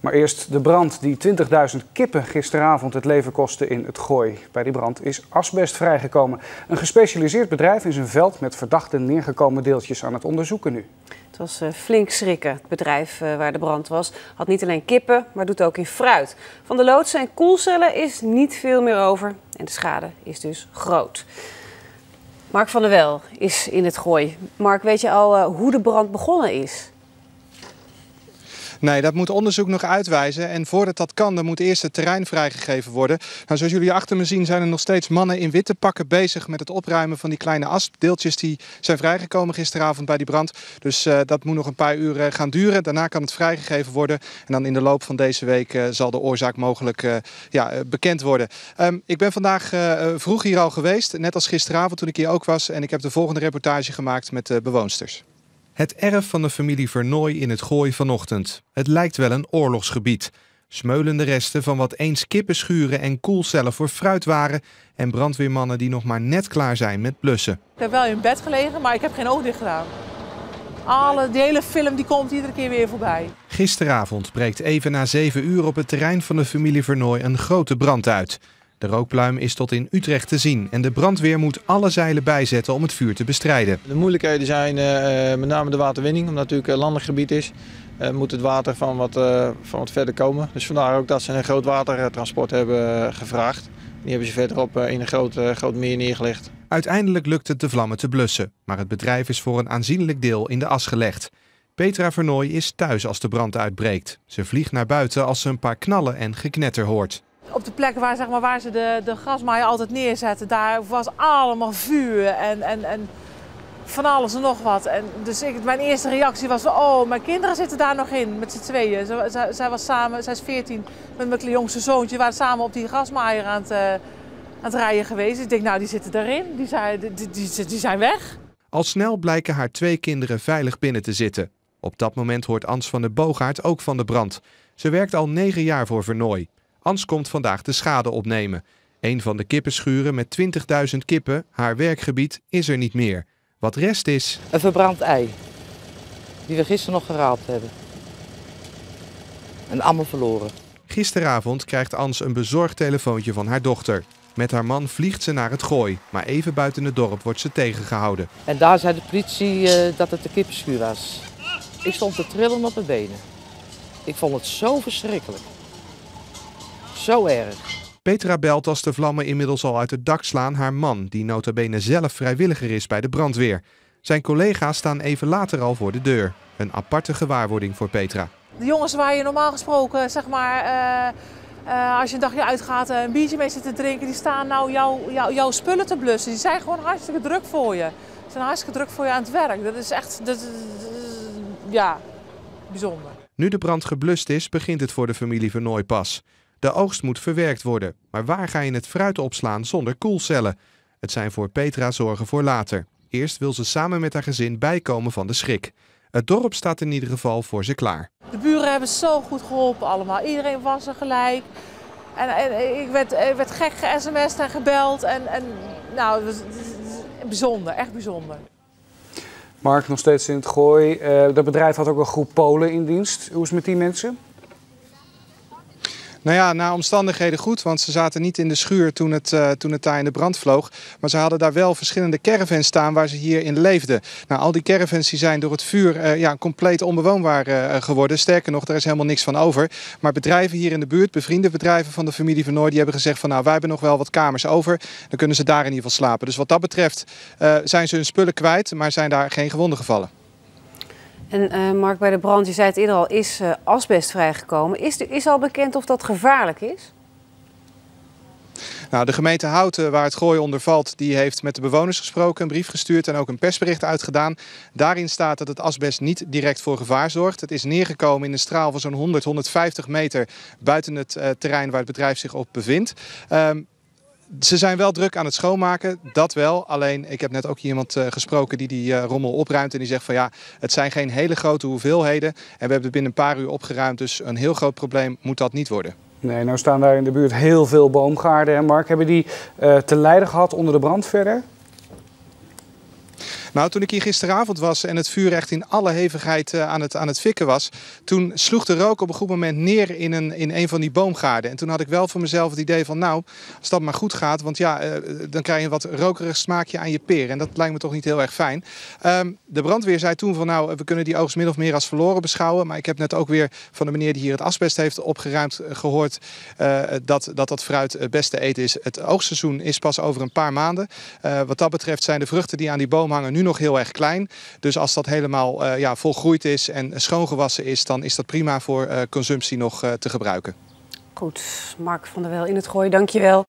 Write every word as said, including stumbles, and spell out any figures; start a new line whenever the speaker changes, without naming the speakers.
Maar eerst de brand die twintigduizend kippen gisteravond het leven kostte in het Gooi. Bij die brand is asbest vrijgekomen. Een gespecialiseerd bedrijf is een veld met verdachte neergekomen deeltjes aan het onderzoeken nu.
Het was uh, flink schrikken. Het bedrijf uh, waar de brand was had niet alleen kippen, maar doet ook in fruit. Van de loodsen en koelcellen is niet veel meer over en de schade is dus groot. Mark van der Wel is in het Gooi. Mark, weet je al uh, hoe de brand begonnen is?
Nee, dat moet onderzoek nog uitwijzen. En voordat dat kan, dan moet eerst het terrein vrijgegeven worden. Nou, zoals jullie achter me zien zijn er nog steeds mannen in witte pakken bezig met het opruimen van die kleine asdeeltjes die zijn vrijgekomen gisteravond bij die brand. Dus uh, dat moet nog een paar uur uh, gaan duren. Daarna kan het vrijgegeven worden. En dan in de loop van deze week uh, zal de oorzaak mogelijk uh, ja, uh, bekend worden. Um, ik ben vandaag uh, vroeg hier al geweest, net als gisteravond toen ik hier ook was. En ik heb de volgende reportage gemaakt met de bewoonsters. Het erf van de familie Vernooy in het Gooi vanochtend. Het lijkt wel een oorlogsgebied. Smeulende resten van wat eens kippenschuren en koelcellen voor fruit waren en brandweermannen die nog maar net klaar zijn met blussen.
Ik heb wel in bed gelegen, maar ik heb geen oog dicht gedaan. Alle, die hele film die komt iedere keer weer voorbij.
Gisteravond breekt even na zeven uur op het terrein van de familie Vernooy een grote brand uit. De rookpluim is tot in Utrecht te zien en de brandweer moet alle zeilen bijzetten om het vuur te bestrijden.
De moeilijkheden zijn uh, met name de waterwinning, omdat het natuurlijk een landelijk gebied is. Uh, moet het water van wat, uh, van wat verder komen. Dus vandaar ook dat ze een groot watertransport hebben gevraagd. Die hebben ze verderop uh, in een groot, uh, groot meer neergelegd.
Uiteindelijk lukt het de vlammen te blussen, maar het bedrijf is voor een aanzienlijk deel in de as gelegd. Petra Vernooy is thuis als de brand uitbreekt. Ze vliegt naar buiten als ze een paar knallen en geknetter hoort.
Op de plek waar, zeg maar, waar ze de, de grasmaaier altijd neerzetten, daar was allemaal vuur en, en, en van alles en nog wat. En dus ik, mijn eerste reactie was van, oh, mijn kinderen zitten daar nog in met z'n tweeën. Zij, zij, zij was samen, zij is veertien, met mijn jongste zoontje, waren samen op die grasmaaier aan het, uh, aan het rijden geweest. Ik denk, nou, die zitten erin, die zijn, die, die, die zijn weg.
Al snel blijken haar twee kinderen veilig binnen te zitten. Op dat moment hoort Ans van der Boogaard ook van de brand. Ze werkt al negen jaar voor Vernooy. Ans komt vandaag de schade opnemen. Een van de kippenschuren met twintigduizend kippen, haar werkgebied, is er niet meer. Wat rest is...
een verbrand ei, die we gisteren nog geraapt hebben. En allemaal verloren.
Gisteravond krijgt Ans een bezorgd telefoontje van haar dochter. Met haar man vliegt ze naar het Gooi, maar even buiten het dorp wordt ze tegengehouden.
En daar zei de politie uh, dat het de kippenschuur was. Ik stond te trillen op mijn benen. Ik vond het zo verschrikkelijk. Zo erg.
Petra belt als de vlammen inmiddels al uit het dak slaan haar man, die nota bene zelf vrijwilliger is bij de brandweer. Zijn collega's staan even later al voor de deur. Een aparte gewaarwording voor Petra.
De jongens waar je normaal gesproken, zeg maar, uh, uh, als je een dagje uitgaat uh, een biertje mee zit te drinken, die staan nou jou, jou, jouw spullen te blussen. Die zijn gewoon hartstikke druk voor je. Ze zijn hartstikke druk voor je aan het werk. Dat is echt, dat is, ja, bijzonder.
Nu de brand geblust is, begint het voor de familie Vernooy pas. De oogst moet verwerkt worden, maar waar ga je het fruit opslaan zonder koelcellen? Het zijn voor Petra zorgen voor later. Eerst wil ze samen met haar gezin bijkomen van de schrik. Het dorp staat in ieder geval voor ze klaar.
De buren hebben zo goed geholpen allemaal. Iedereen was er gelijk. En, en ik werd, ik werd gek ge-sms'd en gebeld. En, en, nou, het was, het was bijzonder, echt bijzonder.
Mark, nog steeds in het Gooi. Uh, dat bedrijf had ook een groep Polen in dienst. Hoe is het met die mensen?
Nou ja, naar omstandigheden goed, want ze zaten niet in de schuur toen het, uh, toen het daar in de brand vloog. Maar ze hadden daar wel verschillende caravans staan waar ze hier in leefden. Nou, al die caravans die zijn door het vuur uh, ja, compleet onbewoonbaar uh, geworden. Sterker nog, daar is helemaal niks van over. Maar bedrijven hier in de buurt, bevriende bedrijven van de familie Vernooy, die hebben gezegd van nou, wij hebben nog wel wat kamers over. Dan kunnen ze daar in ieder geval slapen. Dus wat dat betreft uh, zijn ze hun spullen kwijt, maar zijn daar geen gewonden gevallen.
En uh, Mark, bij de brand, je zei het eerder al, is uh, asbest vrijgekomen. Is, is al bekend of dat gevaarlijk is?
Nou, de gemeente Houten, waar het Gooi onder valt, die heeft met de bewoners gesproken, een brief gestuurd en ook een persbericht uitgedaan. Daarin staat dat het asbest niet direct voor gevaar zorgt. Het is neergekomen in een straal van zo'n honderd, honderdvijftig meter buiten het uh, terrein waar het bedrijf zich op bevindt. Um, Ze zijn wel druk aan het schoonmaken, dat wel. Alleen, ik heb net ook iemand uh, gesproken die die uh, rommel opruimt. En die zegt van ja, het zijn geen hele grote hoeveelheden. En we hebben het binnen een paar uur opgeruimd. Dus een heel groot probleem moet dat niet worden.
Nee, nou staan daar in de buurt heel veel boomgaarden. Hè, Mark, hebben die uh, te lijden gehad onder de brand verder?
Nou, toen ik hier gisteravond was en het vuur echt in alle hevigheid uh, aan, het, aan het fikken was, toen sloeg de rook op een goed moment neer in een, in een van die boomgaarden. En toen had ik wel voor mezelf het idee van, nou, als dat maar goed gaat, want ja, uh, dan krijg je een wat rokerig smaakje aan je peer. En dat lijkt me toch niet heel erg fijn. Um, de brandweer zei toen van, nou, we kunnen die oogst min of meer als verloren beschouwen. Maar ik heb net ook weer van de meneer die hier het asbest heeft opgeruimd uh, gehoord uh, dat, dat dat fruit het beste eten is. Het oogstseizoen is pas over een paar maanden. Uh, wat dat betreft zijn de vruchten die aan die boom hangen nu nog heel erg klein. Dus als dat helemaal uh, ja, volgroeid is en schoongewassen is, dan is dat prima voor uh, consumptie nog uh, te gebruiken.
Goed, Mark van der Wel in het Gooi, dankjewel.